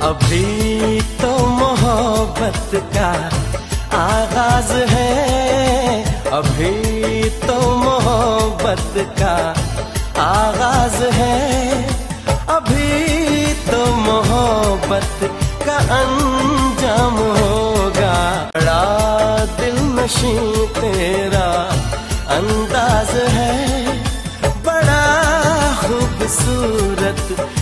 अभी तो मोहब्बत का आगाज है, अभी तो मोहब्बत का आगाज है, अभी तो मोहब्बत का अंजाम होगा। बड़ा दिलनशीं तेरा अंदाज है, बड़ा खूबसूरत